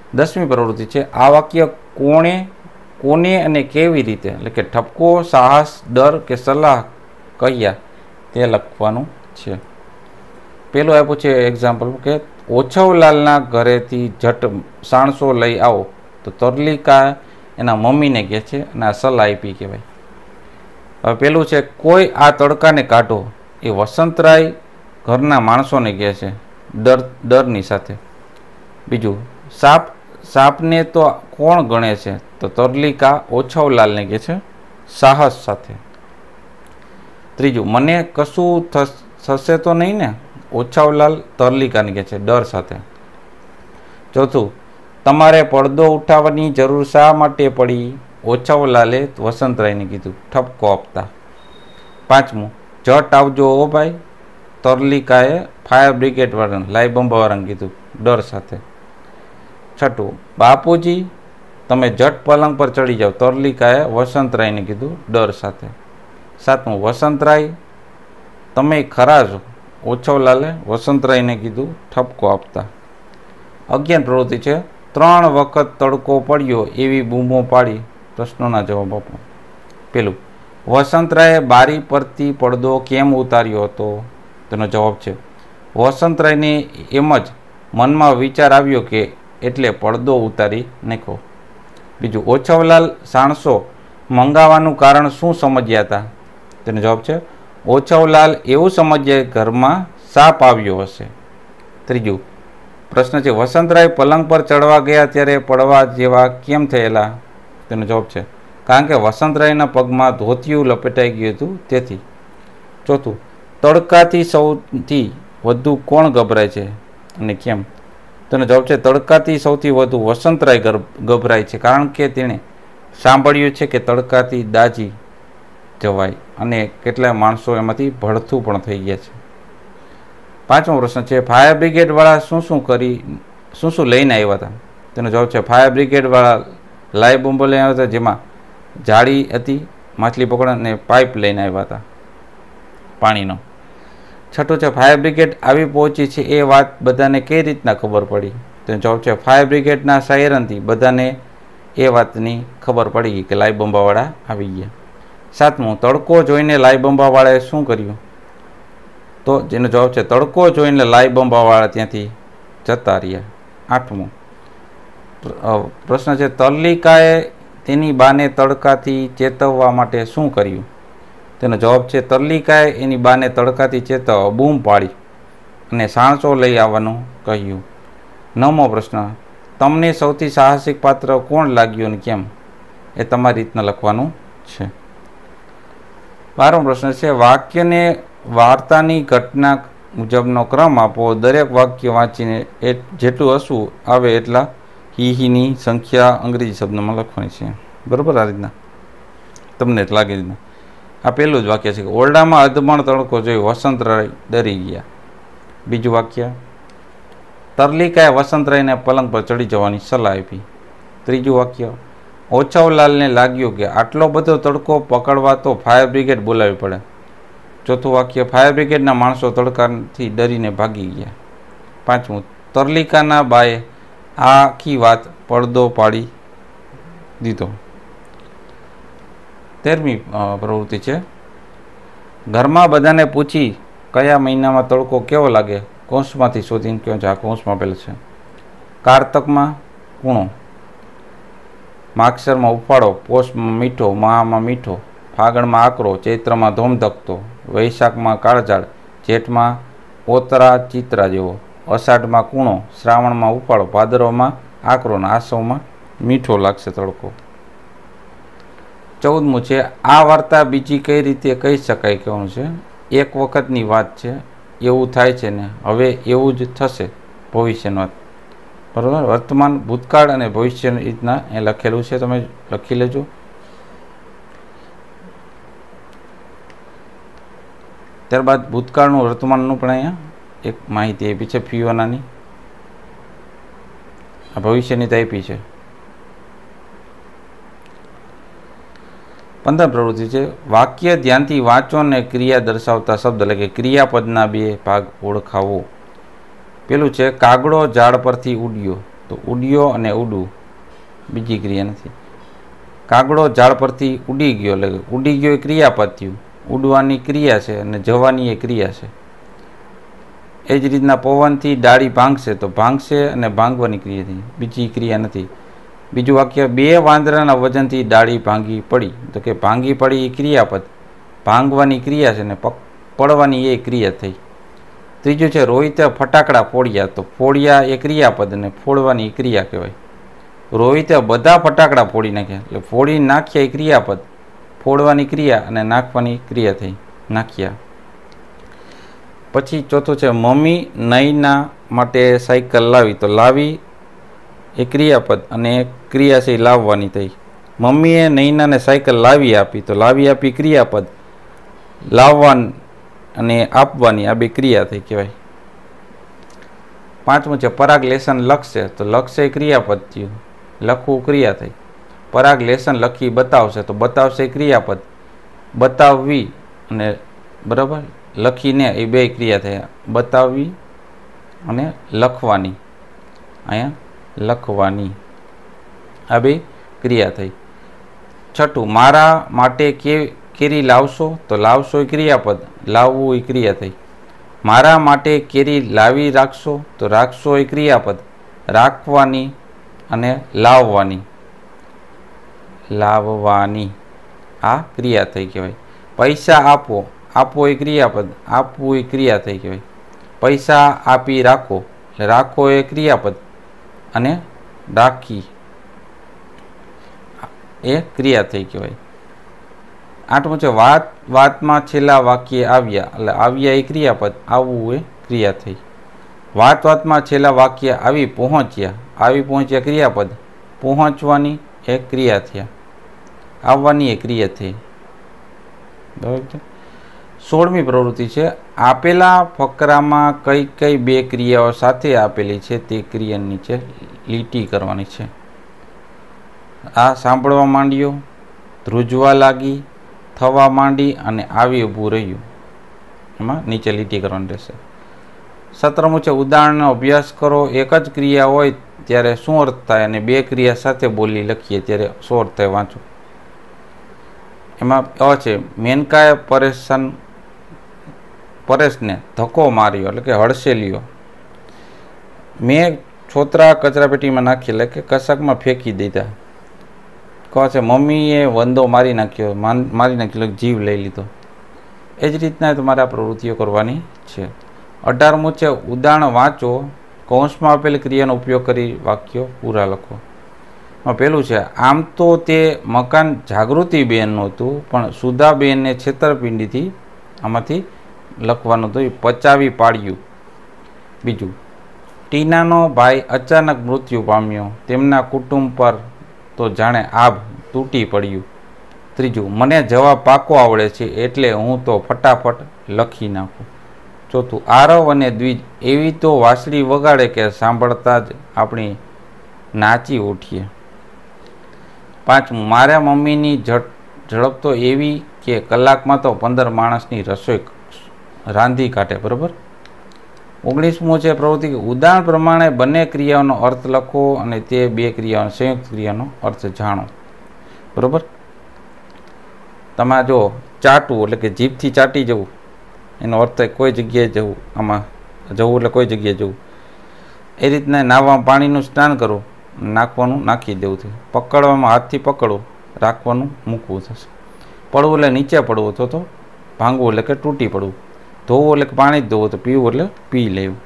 10મી પ્રવૃત્તિ છે આ વાક્ય કોને અને કેવી રીતે એટલે કે ઠપકો, સાહસ, ડર કે સલાહ કહ્યા તે લખવાનું છે. પેલું આપ્યું છે એક્ઝામ્પલ કે ઓછવલાલના ઘરેથી જટ સાણસો લઈ આવો, તો તરલિકા એના મમ્મીને કહે છે અને આ સલાહ આપી કહેવાય. હવે પેલું છે કોઈ આ તડકાને કાઢો, એ વસંતરાય ઘરના માણસોને કહે છે ડરની સાથે. બીજું સાપને તો કોણ ગણે છે, તો તરલિકા ઓછવલાલને કહે છે સાહસ સાથે. ત્રીજું મને કશું થશે તો નહીં ને, ઓછવલાલ તરલિકાને કહે છે ડર સાથે. ચોથું તમારે પડદો ઉઠાવવાની જરૂર શા માટે પડી, ઓછવલાલે વસંતરાયને કીધું ઠપકો આપતા. પાંચમું જટ આવજો ઓ ભાઈ, તરલિકાએ ફાયર બ્રિગેડ વાળાને લાઈ બંબાવાળાને કીધું ડર સાથે. છઠ્ઠું બાપુજી તમે જટ પલંગ પર ચડી જાઓ, તરલિકાએ વસંતરાયને કીધું ડર સાથે. સાતમું વસંતરાય તમે ખરા છો, ઓછવલાલે વસંતરાયને કીધું ઠપકો આપતા. 11 પ્રવૃત્તિ છે 3 વખત તડકો પડ્યો એવી બૂમો પાડી પ્રશ્નોના જવાબ આપો. પેલું વસંતરાયે બારી પરથી પડદો કેમ ઉતાર્યો હતો, તેનો જવાબ છે વસંતરાયને એમ જ મનમાં વિચાર આવ્યો કે એટલે પડદો ઉતારી નાખ્યો. બીજું ઓછવલાલ સાણસો મંગાવવાનું કારણ શું સમજ્યા હતા, તેનો જવાબ છે ઓછવલાલ એવું સમજ્યા ઘરમાં સાપ આવ્યો હશે. ત્રીજું પ્રશ્ન છે વસંતરાય પલંગ પર ચડવા ગયા ત્યારે પડવા જેવા કેમ થયેલા, તેનો જવાબ છે કારણ કે વસંતરાયના પગમાં ધોતિયું લપેટાઈ ગયું હતું તેથી. ચોથું તડકાથી સૌથી વધુ કોણ ગભરાય છે અને કેમ, તેનો જવાબ છે તડકાથી સૌથી વધુ વસંતરાય ગભરાય છે કારણ કે તેણે સાંભળ્યું છે કે તડકાથી દાજી જવાય અને કેટલાય માણસો એમાંથી ભડથું પણ થઈ ગયા છે. પાંચમો પ્રશ્ન છે ફાયર બ્રિગેડ વાળા શું શું લઈને આવ્યા હતા, તેનો જવાબ છે ફાયર બ્રિગેડ વાળા લાઈ બોમ્બો લઈને આવ્યા હતા, જેમાં જાળી હતી, માછલી પકડ અને પાઇપ લઈને આવ્યા હતા પાણીનો. છઠ્ઠું છે ફાયર બ્રિગેડ આવી પહોંચી છે એ વાત બધાને કઈ રીતના ખબર પડી, તેનો જવાબ છે ફાયર બ્રિગેડના સાયરનથી બધાને એ વાતની ખબર પડી ગઈ કે લાઈ બોમ્બાવાળા આવી ગયા. સાતમું તડકો જોઈને લાઈ બોમ્બાવાળાએ શું કર્યું, તો જેનો જવાબ છે તડકો જોઈને લાઈ બોમ્બાવાળા ત્યાંથી જતા રહ્યા. આઠમું પ્રશ્ન છે તરલિકાએ તેની બાને તડકાથી ચેતવવા માટે શું કર્યું, તેનો જવાબ છે તરલિકાએ એની બાને તડકાથી ચેતવવા બૂમ પાડી અને સાણસો લઈ આવવાનું કહ્યું. 9મો પ્રશ્ન તમને સૌથી સાહસિક પાત્ર કોણ લાગ્યું અને કેમ, એ તમારી રીતના લખવાનું છે. 12મો પ્રશ્ન છે વાક્યને વાર્તાની ઘટના મુજબનો ક્રમ આપો, દરેક વાક્ય વાંચીને જેટલું હસવું આવે એટલા હીની સંખ્યા અંગ્રેજી શબ્દમાં લખવાની છે. બરાબર, આ રીતના તમને જ લાગે રીતના. આ પહેલું જ વાક્ય છે કે ઓરડામાં અધમણ તડકો જોઈ વસંતરાય ડરી ગયા. બીજું વાક્ય તરલિકાએ વસંતરાયને પલંગ પર ચડી જવાની સલાહ આપી. ત્રીજું વાક્ય ઓછવલાલને લાગ્યું કે આટલો બધો તડકો પકડવા તો ફાયર બ્રિગેડ બોલાવવી પડે. ચોથું વાક્ય ફાયર બ્રિગેડના માણસો તડકાથી ડરીને ભાગી ગયા. પાંચમું તરલિકાના બાએ આખી વાત પડદો પાડી દીધો. 13મી પ્રવૃત્તિ છે ઘરમાં બધાને પૂછી કયા મહિનામાં તડકો કેવો લાગે, કૌંસમાંથી શોધીને કહો છે. આ કૌંસમાં આપેલ છે. કારતકમાં કૂણો, માગસરમાં ઉફાળો, પોષમાં મીઠો, મહામાં મીઠો, ફાગણમાં આકરો, ચૈત્રમાં ધોમધકતો, વૈશાખમાં કાળઝાળ, જેઠમાં ઓતરા ચિત્રા જેવો, અષાઢમાં કૂણો, શ્રાવણમાં ઉફાળો, ભાદરવામાં આકરો ને આસવમાં મીઠો લાગશે તડકો. 14મું છે આ વાર્તા બીજી કઈ રીતે કહી શકાય કહેવાનું છે. એક વખતની વાત છે, એવું થાય છે ને હવે એવું જ થશે, ભવિષ્યની વાત. બરાબર, વર્તમાન, ભૂતકાળ અને ભવિષ્યની રીતના એ લખેલું છે, તમે લખી લેજો. ત્યારબાદ ભૂતકાળનું વર્તમાનનું પણ અહીંયા એક માહિતી આપી છે ફીઓનાની. આ ભવિષ્યની તો આપી છે. 15 પ્રવૃત્તિ છે વાક્ય ધ્યાનથી વાંચો અને ક્રિયા દર્શાવતા શબ્દ એટલે કે ક્રિયાપદના 2 ભાગ ઓળખાવો. પેલું છે કાગડો ઝાડ પરથી ઉડ્યો, તો ઉડ્યો અને ઉડવું બીજી ક્રિયા નથી. કાગડો ઝાડ પરથી ઉડી ગયો, એટલે ઉડી ગયો એ ક્રિયાપદ થયું. ઉડવાની ક્રિયા છે અને જવાની એ ક્રિયા છે. એ જ રીતના પવનથી ડાળી ભાંગશે તો ભાંગશે અને ભાંગવાની ક્રિયા થઈ, બીજી ક્રિયા નથી. બીજું વાક્ય, બે વાંદરાના વજનથી ડાળી ભાંગી પડી, તો કે ભાંગી પડી એ ક્રિયાપદ, ભાંગવાની ક્રિયા છે ને પડવાની એ ક્રિયા થઈ. ત્રીજું છે રોહિતે ફટાકડા ફોડ્યા, તો ફોડ્યા એ ક્રિયાપદ અને ફોડવાની ક્રિયા કહેવાય. રોહિતે બધા ફટાકડા ફોડી નાખ્યા, એટલે ફોડી નાખ્યા એ ક્રિયાપદ, ફોડવાની ક્રિયા અને નાખવાની ક્રિયા થઈ, નાખ્યા. પછી ચોથું છે મમ્મી નૈના માટે સાયકલ લાવી, તો લાવી એ ક્રિયાપદ અને ક્રિયા છે એ લાવવાની થઈ. મમ્મીએ નૈનાને સાયકલ લાવી આપી, તો લાવી આપી ક્રિયાપદ, લાવવાની અને આપવાની આ બે ક્રિયા થઈ કહેવાય. પાંચમું છે પરાગ લેસન લખશે, તો લખશે ક્રિયાપદ થયું, લખવું ક્રિયા થઈ. પરાગ લેસન લખી બતાવશે, તો બતાવશે ક્રિયાપદ, બતાવવી અને બરાબર લખીને એ બે ક્રિયા થયા, બતાવવી અને લખવાની, અહીંયા લખવાની આ બે ક્રિયા થઈ. છઠ્ઠું મારા માટે કેરી લાવશો, તો લાવશો એ ક્રિયાપદ, લાવવું એ ક્રિયા થઈ. મારા માટે કેરી લાવી રાખશો, તો રાખશો એ ક્રિયાપદ, રાખવાની અને લાવવાની, લાવવાની આ ક્રિયા થઈ કહેવાય. પૈસા આપો, આપો એ ક્રિયાપદ, આપવું એ ક્રિયા થઈ કહેવાય. પૈસા આપી રાખો, એટલે રાખો એ ક્રિયાપદ અને રાખી એ ક્રિયા થઈ કહેવાય. આઠમું છે વાતમાં છેલ્લા વાક્ય આવ્યા, એટલે આવ્યા એ ક્રિયાપદ, આવવું એ ક્રિયા થઈ. વાતમાં છેલ્લા વાક્ય આવી પહોંચ્યા, આવી પહોંચ્યા ક્રિયાપદ, પહોંચવાની એક ક્રિયા થયા, આવવાની એક ક્રિયા થઈ. બરાબર છે. 16મી પ્રવૃત્તિ છે આપેલા ફકરામાં કઈ કઈ બે ક્રિયાઓ સાથે આપેલી છે તે ક્રિયા નીચે લીટી કરવાની છે. આ સાંભળવા માંડ્યો, ધ્રુજવા લાગી, થવા માંડી અને આવી ઊભું રહ્યું, એમાં નીચે લીટી કરવાની રહેશે. 17મું છે ઉદાહરણનો અભ્યાસ કરો, એક જ ક્રિયા હોય ત્યારે શું અર્થ થાય અને બે ક્રિયા સાથે બોલી લખીએ ત્યારે શું અર્થ થાય વાંચો. એમાં છે મેનકાએ પરેશને ધક્કો માર્યો, એટલે કે હડસેલ્યો. મેં છોતરા કચરાપેટીમાં નાખી, એટલે કે કશાકમાં ફેંકી દીધા. કહે છે મમ્મીએ વંદો મારી નાખ્યો, એટલે જીવ લઈ લીધો. એ જ રીતના તમારે આ પ્રવૃત્તિઓ કરવાની છે. 18મું છે ઉદાહરણ વાંચો, કૌંસમાં આપેલી ક્રિયાનો ઉપયોગ કરી વાક્યો પૂરા લખો. પહેલું છે આમ તો તે મકાન જાગૃતિબેનનું હતું, પણ સુધાબેનને છેતરપિંડીથી આમાંથી લખવાનું હતું, પચાવી પાડ્યું. બીજું ટીનાનો ભાઈ અચાનક મૃત્યુ પામ્યો, તેમના કુટુંબ પર તો જાણે આભ તૂટી પડ્યું. ત્રીજું મને જવાબ પાકો આવડે છે એટલે હું તો ફટાફટ લખી નાખું. ચોથું આરવ અને દ્વિજ એવી તો વાંસળી વગાડે કે સાંભળતા જ આપણી નાચી ઉઠીએ. પાંચમું મારા મમ્મીની ઝડપ તો એવી કે કલાકમાં તો 15 માણસની રસોઈ રાંધી કાઢે. બરાબર. 19મું છે પ્રવૃત્તિ ઉદાહરણ પ્રમાણે બંને ક્રિયાઓનો અર્થ લખો અને તે બે ક્રિયાઓનો સંયુક્ત ક્રિયાનો અર્થ જાણો. બરાબર. તમે જો ચાટવું એટલે કે જીભથી ચાટી જવું, એનો અર્થ થાય કોઈ જગ્યાએ જવું, આમાં જવું એટલે કોઈ જગ્યાએ જવું. એ રીતના નાહવા પાણીનું સ્નાન કરવું, નાખવાનું નાખી દેવું થયું. પકડવામાં હાથથી પકડવું, રાખવાનું મૂકવું થશે. પડવું એટલે નીચે પડવું, તો ભાંગવું એટલે કે તૂટી પડવું. ધોવું એટલે કે પાણી જ ધોવું, તો પીવું એટલે પી લેવું.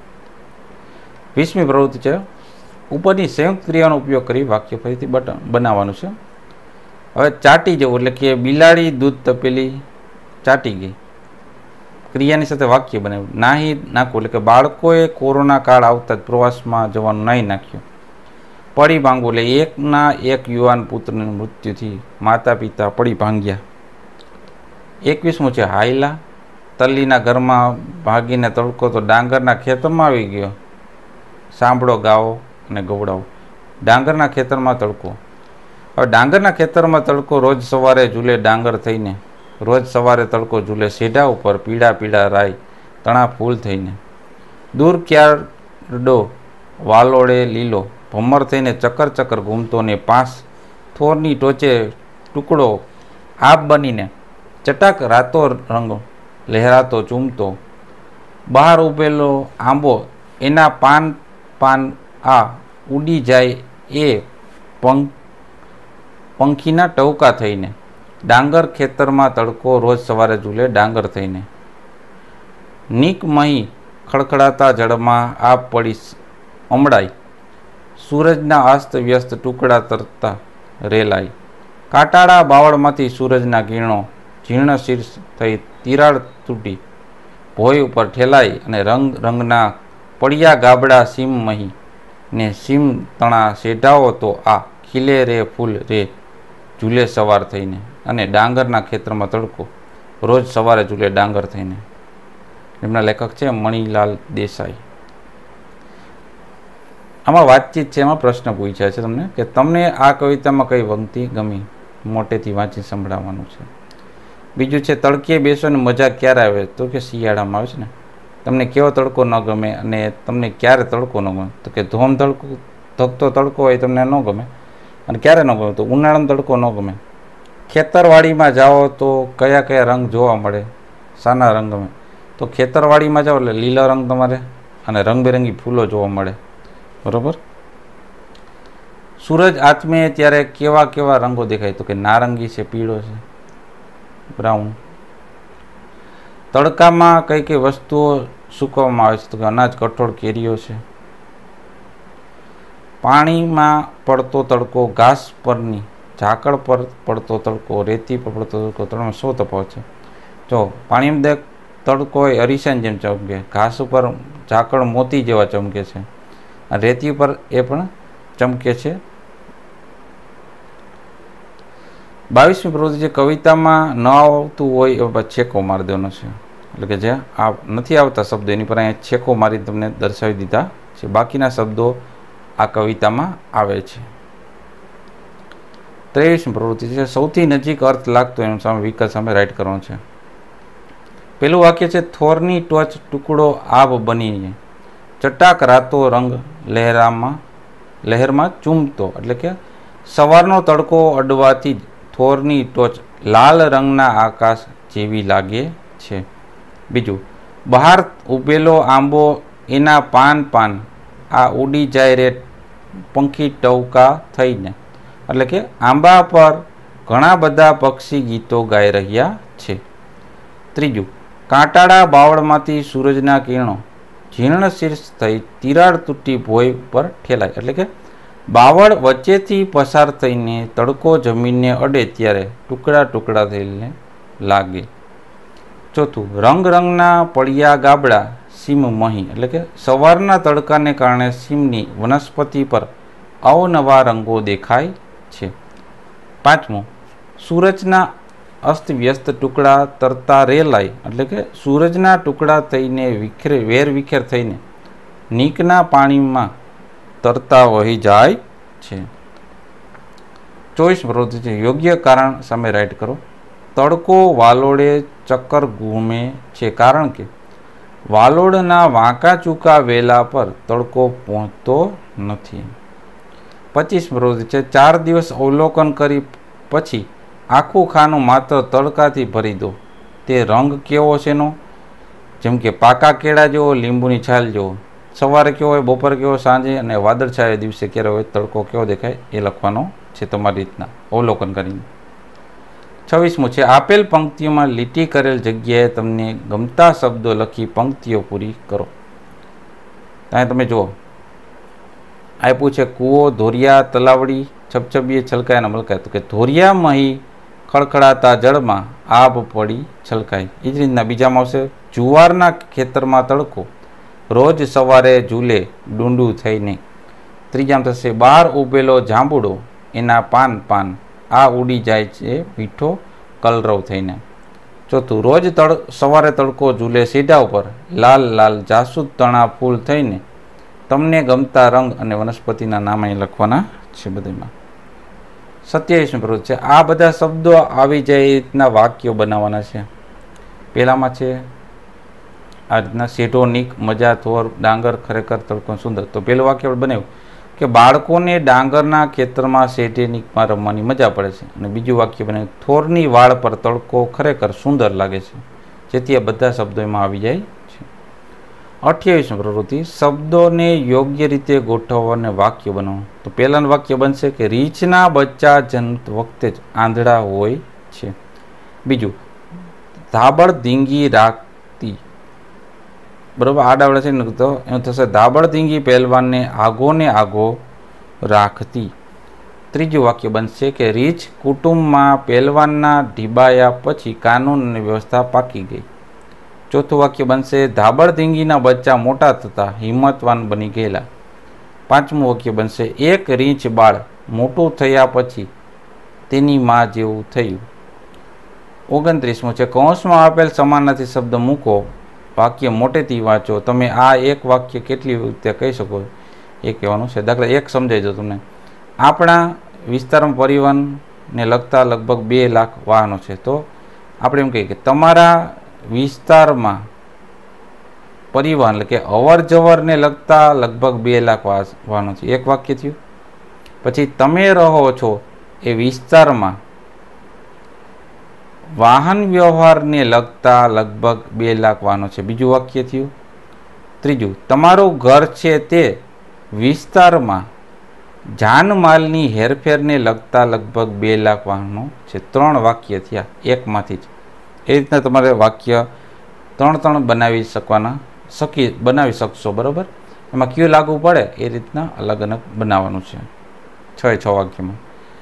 20મી પ્રવૃત્તિ છે ઉપરની સંયુક્ત ક્રિયાનો ઉપયોગ કરી વાક્ય ફરીથી બનાવવાનું છે. હવે ચાટી જવું એટલે કે બિલાડી દૂધ તપેલી ચાટી ગઈ, ક્રિયાની સાથે વાક્ય બનાવ્યું. નાહી નાખવું એટલે કે બાળકોએ કોરોના કાળ આવતા જ પ્રવાસમાં જવાનું નાહી નાખ્યું. પડી ભાંગવું એટલે એકના એક યુવાન પુત્રના મૃત્યુથી માતા પિતા પડી ભાંગ્યા. 21મું છે હાયલા, તલ્લીના ઘરમાં ભાગીને તડકો તો ડાંગરના ખેતરમાં આવી ગયો. સાંભળો, ગાઓ અને ગવડાવો. ડાંગરના ખેતરમાં તડકો. હવે ડાંગરના ખેતરમાં તડકો રોજ સવારે ઝૂલે ડાંગર થઈને, રોજ સવારે તડકો ઝૂલે સેઢા ઉપર પીળા પીળા રાય તણા ફૂલ થઈને. દૂર ક્યારડો વાલોડે લીલો, ભમર થઈને ચક્કર ચક્કર ઘૂમતો ને 5 થોરની ટોચે ટુકડો આબ બનીને ચટાક રાતો રંગ લહેરાતો ચૂમતો, બહાર ઉભેલો આંબો એના પાન પાન આ ઉડી જાય એ પંખીના ટવકા થઈને, ડાંગર ખેતરમાં તડકો રોજ સવારે ઝૂલે ડાંગર થઈને, નીક મહી ખડખડાતા જળમાં આપ પડી અમડાઈ, સૂરજના અસ્ત વ્યસ્ત ટુકડા તરતા રેલાઈ, કાટાળા બાવળમાંથી સૂરજના કિરણો જીર્ણ શીર્ષ થઈ તિરાડ તૂટી ભોય ઉપર ઠેલાઈ, અને રંગ રંગના પડ્યા ગાબડા સીમ મહી ને સીમ તણા શેઢાઓ તો આ ખીલે રે ફૂલ રે ઝૂલે સવાર થઈને, અને ડાંગરના ખેતરમાં તડકો રોજ સવારે ઝૂલે ડાંગર થઈને. એમના લેખક છે મણિલાલ દેસાઈ. આમાં વાતચીત છે, એમાં પ્રશ્ન પૂછ્યા છે તમને કે તમને આ કવિતામાં કઈ પંક્તિ ગમી, મોટેથી વાંચી સંભળાવવાનું છે. બીજું છે તડકે બેસવાની મજા ક્યારે આવે, તો કે શિયાળામાં આવે છે ને. તમને કેવો તડકો ન ગમે અને તમને ક્યારે તડકો ન ગમે, તો કે ધોમ તડકો ધકતો તડકો હોય તમને ન ગમે, અને ક્યારે ન ગમે તો ઉનાળાનો તડકો ન ગમે. ખેતરવાડીમાં જાઓ તો કયા કયા રંગ જોવા મળે, શાના રંગ ગમે, તો ખેતરવાડીમાં જાઓ એટલે લીલા રંગ તમારે અને રંગબેરંગી ફૂલો જોવા મળે, બરાબર. સૂરજ આથમે ત્યારે કેવા કેવા રંગો દેખાય, તો કે નારંગી છે, પીળો છે, બ્રાઉન. તડકામાં કઈ કઈ વસ્તુઓ સૂકવવામાં આવે છે, તો કે અનાજ, કઠોળ, કેરીઓ છે. પાણીમાં પડતો તડકો, ઘાસ પરની ઝાકળ પર પડતો તડકો, રેતી પર પડતો તડકો, ત્રણમાં શું તફાવત છે? જો પાણીમાં તડકો એ અરીસાની જેમ ચમકે, ઘાસ ઉપર ઝાકળ મોતી જેવા ચમકે છે, અને રેતી ઉપર એ પણ ચમકે છે. 22મી પ્રવૃત્તિ છે કવિતામાં ન આવતું હોય એ છેકો મારી દેવાનો છે, એટલે કે જે આ નથી આવતા શબ્દો એની પર અહીંયા છેકો મારી તમને દર્શાવી દીધા છે, બાકીના શબ્દો આ કવિતામાં આવે છે. 23મી પ્રવૃત્તિ છે સૌથી નજીક અર્થ લાગતો એનું સામે વિકલ્પ સામે રાઈટ કરવાનો છે. પેલું વાક્ય છે થોરની ટોચ ટુકડો આબ બનીને ચટાક રાતો રંગ લહેરમાં ચૂમતો, એટલે કે સવારનો તડકો અડવાથી જ થોરની ટોચ લાલ રંગના આકાશ જેવી લાગે છે. બીજું, બહાર ઉભેલો આંબો એના પાન પાન આ ઉડી જાય રે પંખી ટવકા થઈને, એટલે કે આંબા પર ઘણા બધા પક્ષી ગીતો ગાઈ રહ્યા છે. ત્રીજું, કાંટાળા બાવળમાંથી સૂરજના કિરણો જીર્ણ શીર્ષ થઈ તિરાડ તૂટી ભોય પર ઠેલાય, એટલે કે બાવળ વચ્ચેથી પસાર થઈને તડકો જમીનને અડે ત્યારે ટુકડા ટુકડા થઈને લાગે. ચોથું, રંગ રંગના પડ્યા ગાબડા સીમ મહી, એટલે કે સવારના તડકાને કારણે સીમની વનસ્પતિ પર અવનવા રંગો દેખાય છે. પાંચમું, સૂરજના અસ્તવ્યસ્ત ટુકડા તરતા રેલાય, એટલે કે સૂરજના ટુકડા થઈને વેરવિખેર થઈને નીકના પાણીમાં તરતા વહી જાય છે. 24 પ્રવૃત્તિ છે યોગ્ય કારણ સામે રાઈટ કરો. તડકો વાલોડે ચક્કર ઘૂમે છે કારણ કે વાલોડના વાંકા ચૂકા વેલા પર તડકો પહોંચતો નથી. 25 પ્રવૃત્તિ છે 4 દિવસ અવલોકન કરી પછી આખું ખાનું માત્ર તડકાથી ભરી દો, તે રંગ કેવો છે નો, જેમ કે પાકા કેળા જેવો, લીંબુની છાલ જેવો. સવારે કેવો હોય, બપોર કેવો, સાંજે, અને વાદળછાયા દિવસે ક્યારે હોય તડકો કેવો દેખાય એ લખવાનો છે તમારી રીતના અવલોકન કરીને. 26મું છે આપેલ પંક્તિઓમાં લીટી કરેલ જગ્યાએ તમને ગમતા શબ્દો લખી પંક્તિઓ પૂરી કરો. ત્યાં તમે જુઓ આપ્યું છે કૂવો, ધોરિયા, તલાવડી, છપછબીએ છલકાય અને મલકાય, તો કે ધોરિયા મહી ખડખડાતા જળમાં આબ પડી છલકાય. એ જ રીતના બીજામાં આવશે જુવારના ખેતરમાં તડકો રોજ સવારે ઝૂલે ડુંડું થઈને. ત્રીજામાં થશે બહાર ઉભેલો જાંબુડો એના પાન પાન આ ઉડી જાય છે મીઠો કલરવ થઈને. ચોથું, રોજ સવારે તડકો ઝૂલે સીધા ઉપર લાલ લાલ જાસૂદ તણા ફૂલ થઈને. તમને ગમતા રંગ અને વનસ્પતિના નામ અહીં લખવાના છે બધામાં. 27મી પ્રવૃત્તિ છે આ બધા શબ્દો આવી જાય એ રીતના વાક્યો બનાવવાના છે. પહેલામાં છે આ રીતના શેઢો, નીક, મજા, થોર, ડાંગર, ખરેખર, તડકો, સુંદર. તો પહેલું વાક્ય આપણે બનાવ્યું કે બાળકોને ડાંગરના ખેતરમાં શેઢેનિકમાં રમવાની મજા પડે છે. અને બીજું વાક્ય બને થોરની વાળ પર તડકો ખરેખર સુંદર લાગે છે, જેથી આ બધા શબ્દો એમાં આવી જાય છે. 28 પ્રવૃત્તિ, શબ્દોને યોગ્ય રીતે ગોઠવવા અને વાક્ય બનાવો. તો પહેલાનું વાક્ય બનશે કે રીંછના બચ્ચા જન્મ વખતે જ આંધળા હોય છે. બીજું, ધાબળ ધીંગી રાખતી, બરોબર, આડાવડા છે ને, તો એનું થશે ધાબળ ધીંગી પહેલવાનને આગો ને આગો રાખતી. ત્રીજું વાક્ય બનશે કે રીંછ કુટુંબમાં પહેલવાનના ઢીબાયા પછી કાનૂન અને વ્યવસ્થા પાકી ગઈ. ચોથું વાક્ય બનશે ધાબળ ધીંગીના બચ્ચા મોટા થતા હિંમતવાન બની ગયેલા. પાંચમું વાક્ય બનશે એક રીંછ બાળ મોટું થયા પછી તેની માં જેવું થયું. 29મું છે કૌંસમાં આપેલ સમાનાર્થી શબ્દ મૂકો, વાક્ય મોટેથી વાંચો. તમે આ એક વાક્ય કેટલી રીતે કહી શકો એ કહેવાનું છે. દાખલા એક સમજાઈ દો તમને. આપણા વિસ્તારમાં પરિવહનને લગતા લગભગ 2 લાખ વાહનો છે. તો આપણે એમ કહીએ કે તમારા વિસ્તારમાં પરિવહન એટલે કે અવર જવરને લગતા લગભગ 2 લાખ વાહનો છે. એક વાક્ય થયું. પછી તમે રહો છો એ વિસ્તારમાં વાહન વ્યવહારને લગતા લગભગ 2 લાખ વાહનો છે. બીજું વાક્ય થયું. ત્રીજું, તમારું ઘર છે તે વિસ્તારમાં જાનમાલની હેરફેરને લગતા લગભગ 2 લાખ વાહનો છે. 3 વાક્ય થયા એકમાંથી જ. એ રીતના તમારે વાક્ય 3 બનાવી શકશો, બરાબર. એમાં કયું લાગુ પડે એ રીતના અલગ અલગ બનાવવાનું છે 6 વાક્યમાં.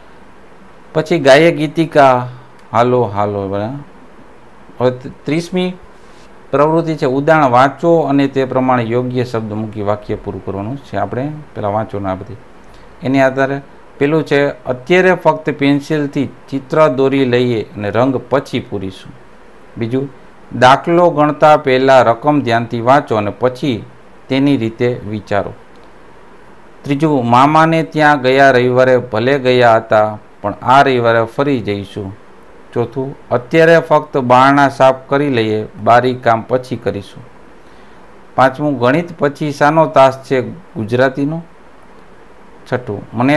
પછી ગાયે ગીતિકા હાલો હાલો. હવે 30મી પ્રવૃત્તિ છે ઉદાહરણ વાંચો અને તે પ્રમાણે યોગ્ય શબ્દ મૂકી વાક્ય પૂરું કરવાનું છે. આપણે પહેલાં વાંચો ના બધી એની આધારે પેલું છે અત્યારે ફક્ત પેન્સિલથી ચિત્ર દોરી લઈએ અને રંગ પછી પૂરીશું. બીજું, દાખલો ગણતા પહેલાં રકમ ધ્યાનથી વાંચો અને પછી તેની રીતે વિચારો. ત્રીજું, મામાને ત્યાં ગયા રવિવારે ભલે ગયા હતા પણ આ રવિવારે ફરી જઈશું. ચોથું, અત્યારે ફક્ત બારણા સાફ કરી લઈએ, બારી કામ પછી કરીશું. પાંચમું, ગણિત પછી શાનો તાસ છે? ગુજરાતીનો. છઠ્ઠું, મને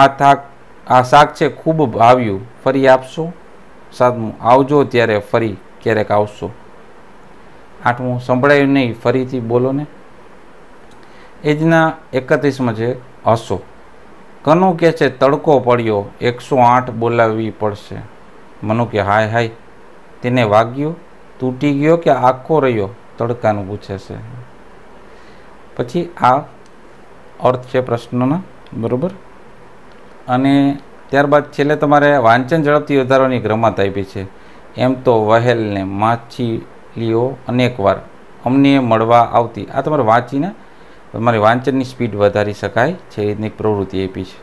આ શાક છે ખૂબ ભાવ્યું, ફરી આપશો. સાતમું, આવજો ત્યારે ફરી ક્યારેક આવશો. આઠમું, સંભળાયું નહીં ફરીથી બોલો ને. એ જના 31માં છે હસો. કનુ કે છે તડકો પડ્યો, 108 બોલાવવી પડશે. મનુ કે હાય હાય, તેને વાગ્યો, તૂટી ગયો કે આખો રહ્યો? તડકાનું પૂછે છે. પછી આ અર્થ છે પ્રશ્નના, બરોબર. અને ત્યારબાદ છેલ્લે તમારે વાંચન ઝડપથી વધારવાની એક રમત આપી છે. એમ તો વહેલને માછલીઓ અનેકવાર અમને મળવા આવતી. આ તમારે વાંચીને તમારી વાંચનની સ્પીડ વધારી શકાય છે એ રીતની પ્રવૃત્તિ આપી છે.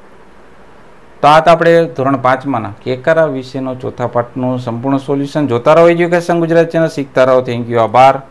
તો આ તો આપણે ધોરણ 5માના કેકારા વિષયનો ચોથા પાઠનું સંપૂર્ણ સોલ્યુશન. જોતા રહો એજ્યુકેશન ગુજરાત ચેનલ, શીખતા રહો. થેન્ક યુ, આભાર.